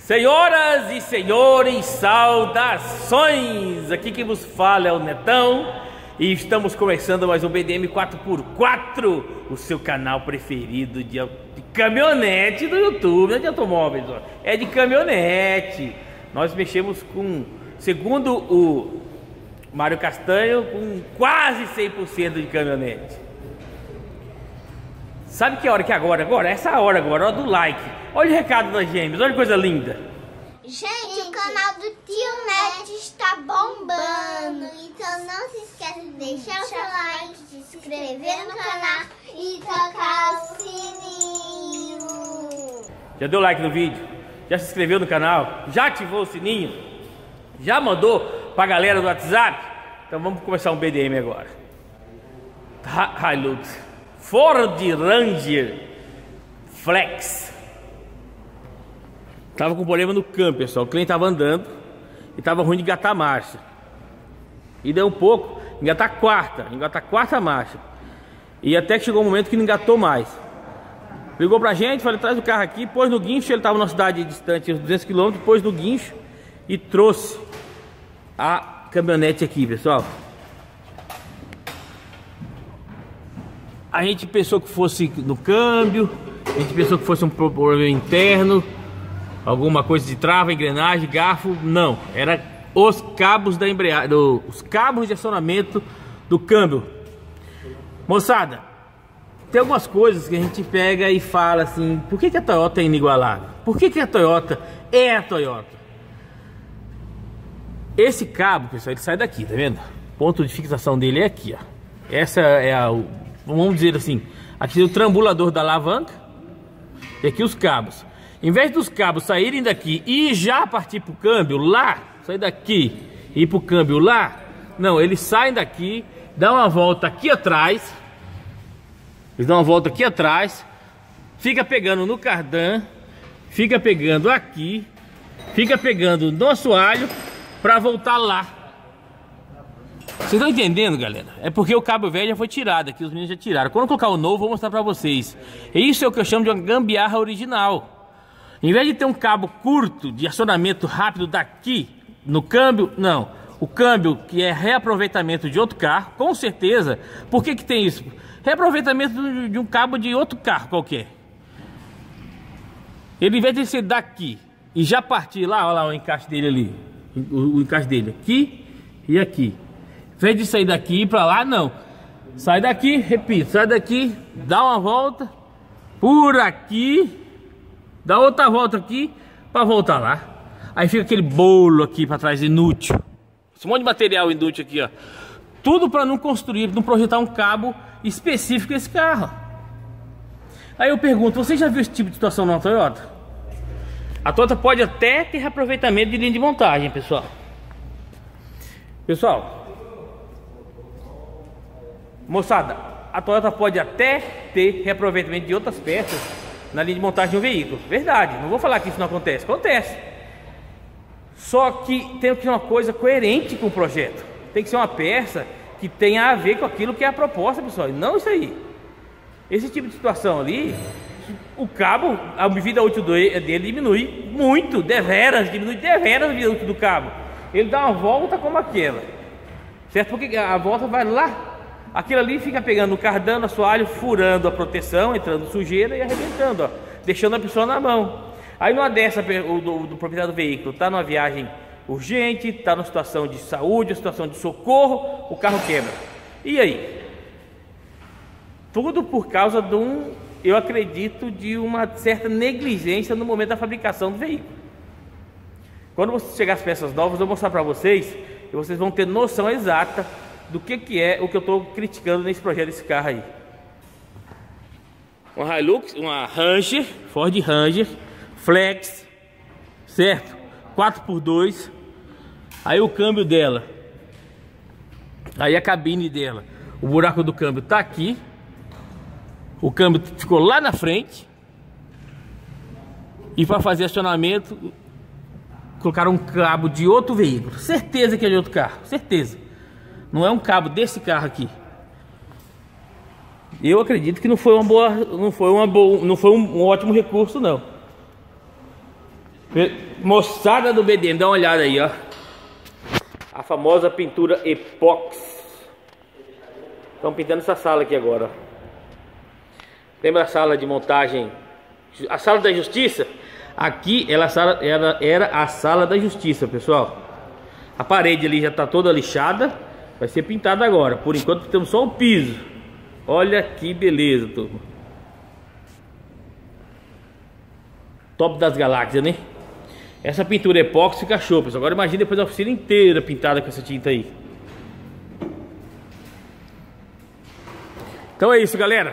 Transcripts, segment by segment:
Senhoras e senhores, saudações! Aqui quem vos fala é o Netão e estamos começando mais um BDM 4x4, o seu canal preferido de caminhonete do YouTube, não é de automóveis, é de caminhonete. Nós mexemos com, segundo o Mário Castanho, com quase 100% de caminhonete. Sabe que hora que é agora? Agora, essa hora agora, hora do like. Olha o recado das gêmeas, olha que coisa linda. Gente, o canal do Tio Net está bombando. Então não se esqueça de deixar o seu like, de se inscrever no canal e tocar o sininho. Já deu like no vídeo? Já se inscreveu no canal? Já ativou o sininho? Já mandou pra galera do WhatsApp? Então vamos começar um BDM agora. Hilux Ford Ranger Flex. Tava com problema no câmbio, pessoal. O cliente tava andando e tava ruim de engatar a marcha. E deu um pouco, engatar a quarta marcha. E até que chegou um momento que não engatou mais. Ligou pra gente, falei, traz o carro aqui, pôs no guincho. Ele tava numa cidade distante, uns 200 km, pôs no guincho e trouxe a caminhonete aqui, pessoal. A gente pensou que fosse no câmbio, a gente pensou que fosse um problema interno, alguma coisa de trava, engrenagem, garfo. Não, era os cabos da embreagem, os cabos de acionamento do câmbio. Moçada, tem algumas coisas que a gente pega e fala assim: por que a Toyota é inigualável? Por que a Toyota é a Toyota? Esse cabo, pessoal, ele sai daqui, tá vendo? O ponto de fixação dele é aqui, ó. Essa é a, vamos dizer assim, aqui é o trambulador da alavanca. E aqui os cabos. Em vez dos cabos saírem daqui e já partir pro câmbio lá, sair daqui e ir pro câmbio lá, não, eles saem daqui, dão uma volta aqui atrás. Eles dão uma volta aqui atrás, fica pegando no cardan, fica pegando aqui, fica pegando no assoalho para voltar lá. Vocês estão entendendo, galera? É porque o cabo velho já foi tirado aqui, os meninos já tiraram. Quando eu colocar o novo, vou mostrar para vocês. Isso é o que eu chamo de uma gambiarra original. Em vez de ter um cabo curto de acionamento rápido daqui no câmbio, não. O câmbio que é reaproveitamento de outro carro, com certeza. Por que tem isso? Reaproveitamento de um cabo de outro carro qualquer. Ele, em vez de ser daqui e já partir lá, olha lá o encaixe dele ali. O encaixe dele aqui e aqui. Em vez de sair daqui e ir pra lá, não. Sai daqui, repito, sai daqui, dá uma volta por aqui, dá outra volta aqui para voltar lá. Aí fica aquele bolo aqui para trás inútil. Esse monte de material inútil aqui, ó. Tudo para não construir, não projetar um cabo específico desse carro. Aí eu pergunto, você já viu esse tipo de situação na Toyota? A Toyota pode até ter reaproveitamento de linha de montagem, pessoal. Moçada, a Toyota pode até ter reaproveitamento de outras peças na linha de montagem de um veículo. Verdade, não vou falar que isso não acontece. Acontece. Só que tem que ser uma coisa coerente com o projeto. Tem que ser uma peça que tenha a ver com aquilo que é a proposta, pessoal. E não isso aí. Esse tipo de situação ali, o cabo, a vida útil dele diminui muito, diminui deveras a vida útil do cabo. Ele dá uma volta como aquela, certo? Porque a volta vai lá. Aquilo ali fica pegando o cardan, assoalho, furando a proteção, entrando sujeira e arrebentando, ó, deixando a pessoa na mão. Aí numa dessa, do proprietário do veículo está numa viagem urgente, está numa situação de saúde, uma situação de socorro, o carro quebra. E aí? Tudo por causa de eu acredito, de uma certa negligência no momento da fabricação do veículo. Quando você chegar as peças novas, eu vou mostrar para vocês e vocês vão ter noção exata do que é o que eu estou criticando nesse projeto desse carro aí. Uma Hilux, uma Ranger, Ford Ranger Flex, certo? 4x2. Aí o câmbio dela, aí a cabine dela, o buraco do câmbio tá aqui. O câmbio ficou lá na frente. E para fazer acionamento, colocaram um cabo de outro veículo. Certeza que é de outro carro, certeza. Não é um cabo desse carro aqui. Eu acredito que não foi um ótimo recurso, não. Moçada do BDM, dá uma olhada aí, ó. A famosa pintura epóxi. Estão pintando essa sala aqui agora, ó. Lembra a sala de montagem? A sala da justiça? Aqui era a sala da justiça, pessoal. A parede ali já está toda lixada. Vai ser pintada agora. Por enquanto temos só o piso. Olha que beleza, turma. Top das galáxias, né? Essa pintura epóxi fica show, pessoal. Agora imagine depois a oficina inteira pintada com essa tinta aí. Então é isso, galera.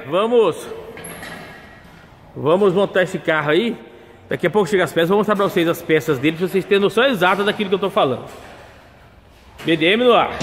Vamos montar esse carro aí. Daqui a pouco chega as peças. Vou mostrar pra vocês as peças dele, pra vocês terem noção exata daquilo que eu tô falando. BDM no ar.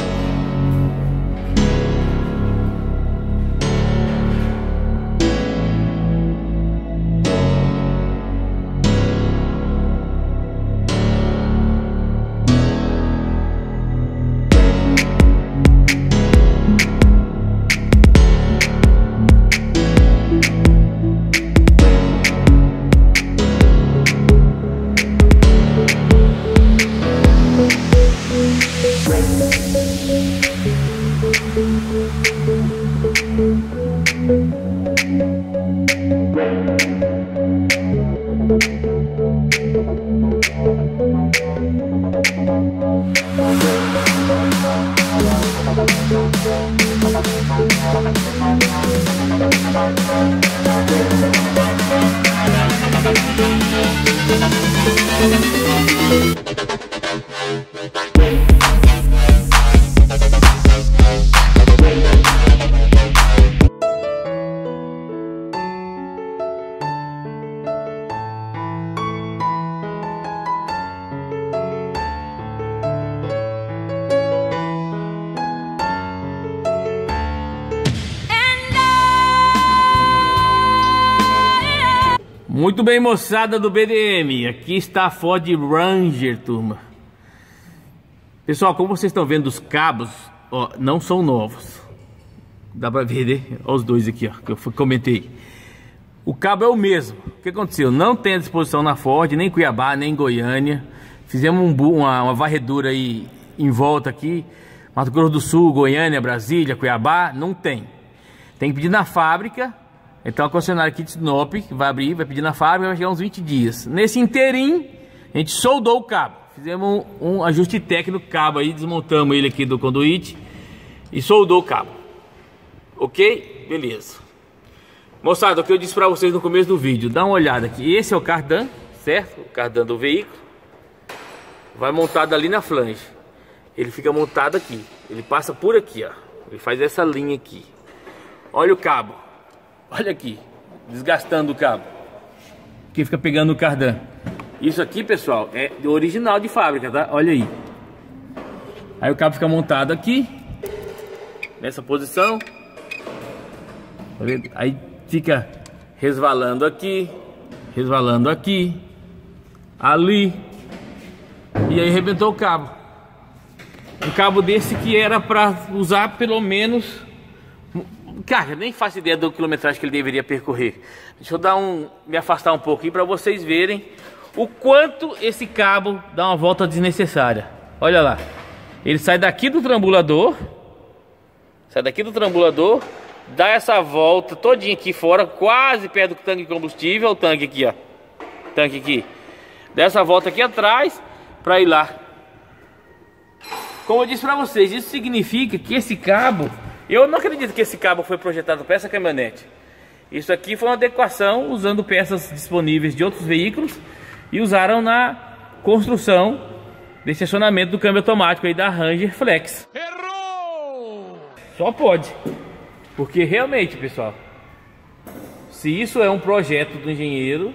Muito bem, moçada do BDM, aqui está a Ford Ranger, turma. Pessoal, como vocês estão vendo, os cabos, ó, não são novos. Dá pra ver, né? Olha os dois aqui, ó, que eu comentei. O cabo é o mesmo. O que aconteceu? Não tem à disposição na Ford, nem em Cuiabá, nem em Goiânia. Fizemos uma varredura aí em volta aqui. Mato Grosso do Sul, Goiânia, Brasília, Cuiabá, não tem. Tem que pedir na fábrica. Então a concessionária aqui de Sinop vai abrir, vai pedir na fábrica, vai chegar uns 20 dias. Nesse inteirinho, a gente soldou o cabo. Fizemos um ajuste técnico no cabo aí, desmontamos ele aqui do conduíte e soldou o cabo. Ok? Beleza. Moçada, o que eu disse pra vocês no começo do vídeo, dá uma olhada aqui. Esse é o cardan, certo? O cardan do veículo. Vai montado ali na flange. Ele fica montado aqui. Ele passa por aqui, ó. Ele faz essa linha aqui. Olha o cabo. Olha aqui, desgastando o cabo, que fica pegando o cardan. Isso aqui, pessoal, é original de fábrica, tá? Olha aí. Aí o cabo fica montado aqui, nessa posição. Aí fica resvalando aqui, ali. E aí arrebentou o cabo. Um cabo desse que era para usar pelo menos... Cara, nem faço ideia da quilometragem que ele deveria percorrer. Deixa eu me afastar um pouquinho para vocês verem o quanto esse cabo dá uma volta desnecessária. Olha lá. Ele sai daqui do trambulador. Dá essa volta todinha aqui fora, quase perto do tanque de combustível. Olha o tanque aqui, ó. Tanque aqui. Dá essa volta aqui atrás para ir lá. Como eu disse para vocês, isso significa que esse cabo... Eu não acredito que esse cabo foi projetado para essa caminhonete. Isso aqui foi uma adequação usando peças disponíveis de outros veículos e usaram na construção desse acionamento do câmbio automático aí da Ranger Flex. Errou! Só pode. Porque realmente, pessoal, se isso é um projeto do engenheiro,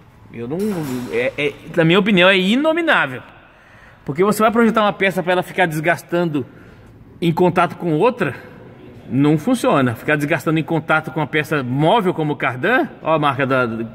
na minha opinião, é inominável. Porque você vai projetar uma peça para ela ficar desgastando em contato com outra... Não funciona. Ficar desgastando em contato com uma peça móvel como o cardan. Olha a marca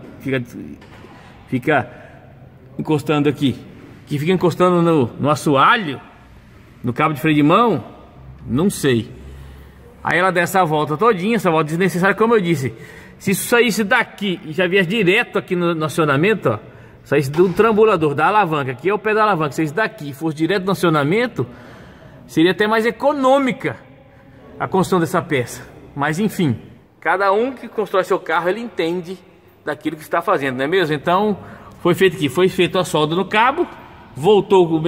fica encostando aqui. Que fica encostando no assoalho, no cabo de freio de mão. Não sei. Aí ela dá essa volta todinha, essa volta desnecessária, como eu disse. Se isso saísse daqui e já viesse direto aqui no acionamento, ó, saísse do trambulador, da alavanca, aqui é o pé da alavanca, saísse daqui e fosse direto no acionamento, seria até mais econômica a construção dessa peça. Mas enfim, cada um que constrói seu carro, ele entende daquilo que está fazendo, não é mesmo? Então, foi feito aqui, foi feito a solda no cabo, voltou o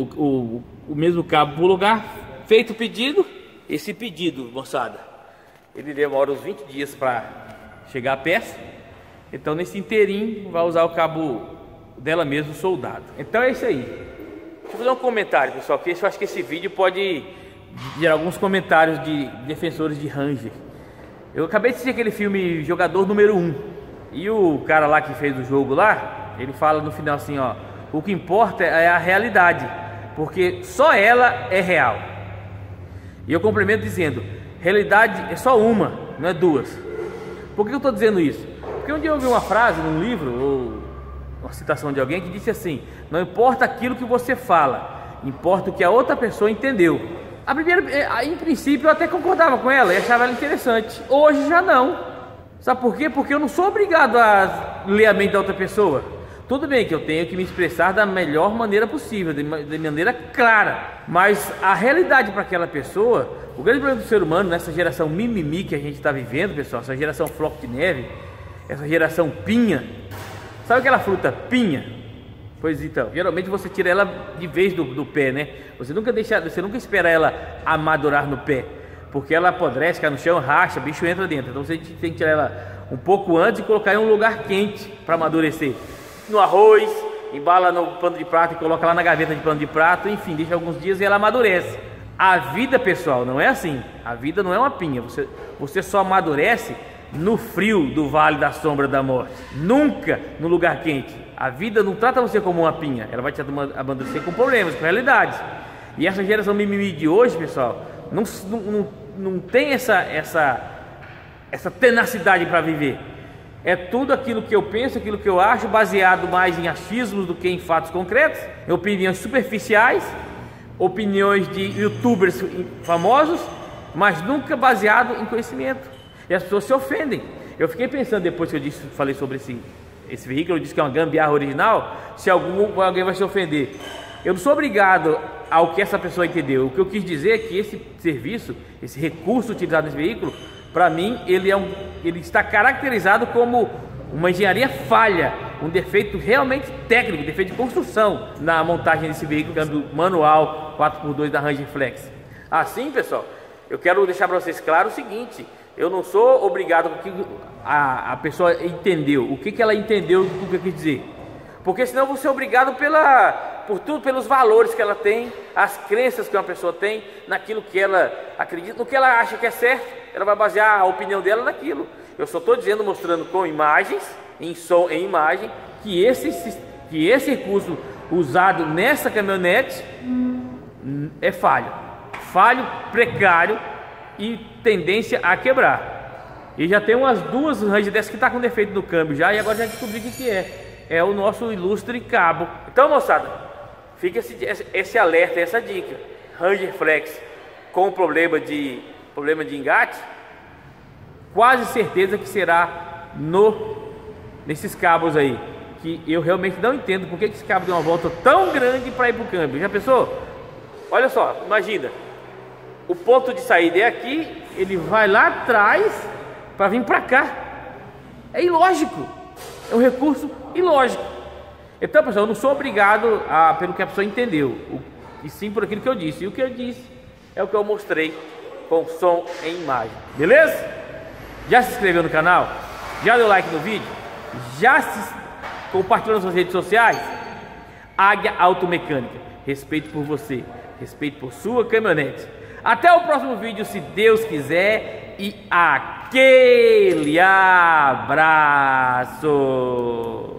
mesmo cabo para o lugar, feito o pedido. Esse pedido, moçada, ele demora uns 20 dias para chegar a peça. Então, nesse inteirinho, vai usar o cabo dela mesmo soldado. Então é isso aí. Deixa eu fazer um comentário, pessoal, que eu acho que esse vídeo pode gerar alguns comentários de defensores de Ranger. Eu acabei de assistir aquele filme Jogador Número 1, e o cara lá que fez o jogo lá, ele fala no final assim, ó: o que importa é a realidade, porque só ela é real. E eu complemento dizendo: realidade é só uma, não é duas. Por que eu estou dizendo isso? Porque um dia eu ouvi uma frase num livro, ou uma citação de alguém que disse assim: não importa aquilo que você fala, importa o que a outra pessoa entendeu. Em princípio eu até concordava com ela e achava ela interessante. Hoje já não. Sabe por quê? Porque eu não sou obrigado a ler a mente da outra pessoa. Tudo bem que eu tenho que me expressar da melhor maneira possível, de maneira clara. Mas a realidade para aquela pessoa, o grande problema do ser humano nessa geração mimimi que a gente está vivendo, pessoal, essa geração floco de neve, essa geração pinha. Sabe aquela fruta pinha? Pois então, geralmente você tira ela de vez do pé, né? Você nunca espera ela amadurar no pé, porque ela apodrece, cai no chão, racha, o bicho entra dentro. Então você tem que tirar ela um pouco antes e colocar em um lugar quente para amadurecer. No arroz, embala no pano de prato e coloca lá na gaveta de pano de prato, enfim, deixa alguns dias e ela amadurece. A vida, pessoal, não é assim. A vida não é uma pinha. Você só amadurece no frio do vale da sombra da morte, nunca no lugar quente. A vida não trata você como uma pinha, ela vai te amadurecer com problemas, com realidades. E essa geração mimimi de hoje, pessoal, não tem essa tenacidade para viver. É tudo aquilo que eu penso, aquilo que eu acho, baseado mais em achismos do que em fatos concretos, em opiniões superficiais, opiniões de youtubers famosos, mas nunca baseado em conhecimento. E as pessoas se ofendem. Eu fiquei pensando, depois que eu falei sobre esse veículo, eu disse que é uma gambiarra original, se alguém vai se ofender. Eu não sou obrigado ao que essa pessoa entendeu. O que eu quis dizer é que esse serviço, esse recurso utilizado nesse veículo, para mim, ele está caracterizado como uma engenharia falha, um defeito realmente técnico, defeito de construção na montagem desse veículo, câmbio manual 4x2 da Ranger Flex. Assim, pessoal, eu quero deixar para vocês claro o seguinte: eu não sou obrigado com o que a pessoa entendeu, o que ela entendeu do que eu quis dizer, porque senão eu vou ser obrigado pelos valores que ela tem, as crenças que uma pessoa tem, naquilo que ela acredita, no que ela acha que é certo. Ela vai basear a opinião dela naquilo. Eu só estou dizendo, mostrando com imagens, em som, em imagem, que esse recurso usado nessa caminhonete é falho, precário e tendência a quebrar. E já tem umas duas Ranger dessas que está com defeito no câmbio já, e agora já descobri o que é o nosso ilustre cabo. Então, moçada, fica esse alerta, essa dica. Ranger Flex com problema de engate, quase certeza que será nesses cabos aí, que eu realmente não entendo porque esse cabo deu uma volta tão grande para ir para o câmbio. Já pensou? Olha só, imagina, o ponto de saída é aqui, ele vai lá atrás para vir para cá. É ilógico, é um recurso ilógico. Então, pessoal, eu não sou obrigado pelo que a pessoa entendeu, e sim por aquilo que eu disse. E o que eu disse é o que eu mostrei com som em imagem. Beleza? Já se inscreveu no canal? Já deu like no vídeo? Já se compartilhou nas suas redes sociais? Águia Automecânica. Respeito por você, respeito por sua caminhonete. Até o próximo vídeo, se Deus quiser, e aquele abraço!